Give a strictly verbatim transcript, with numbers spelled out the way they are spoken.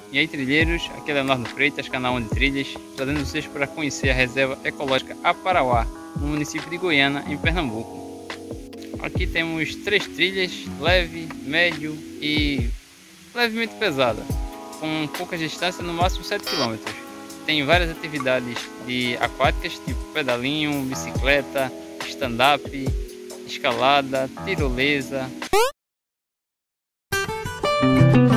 E aí, trilheiros, aqui é Leonardo Freitas, canal Onde Trilhas, trazendo vocês para conhecer a Reserva Ecológica Aparauá, no município de Goiânia, em Pernambuco. Aqui temos três trilhas, leve, médio e levemente pesada, com pouca distância, no máximo sete quilômetros. Tem várias atividades de aquáticas, tipo pedalinho, bicicleta, stand-up, escalada, tirolesa.